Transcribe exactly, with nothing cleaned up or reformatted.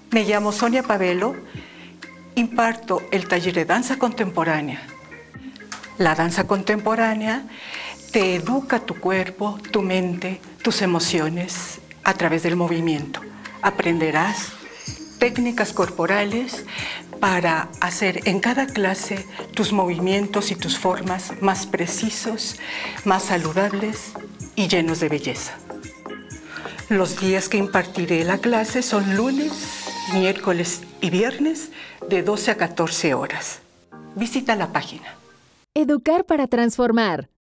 Me llamo Sonia Pavelo, imparto el taller de danza contemporánea. La danza contemporánea te educa tu cuerpo, tu mente, tus emociones a través del movimiento. Aprenderás técnicas corporales para hacer en cada clase tus movimientos y tus formas más precisos, más saludables y llenos de belleza. Los días que impartiré la clase son lunes, miércoles y viernes de doce a catorce horas. Visita la página. Educar para transformar.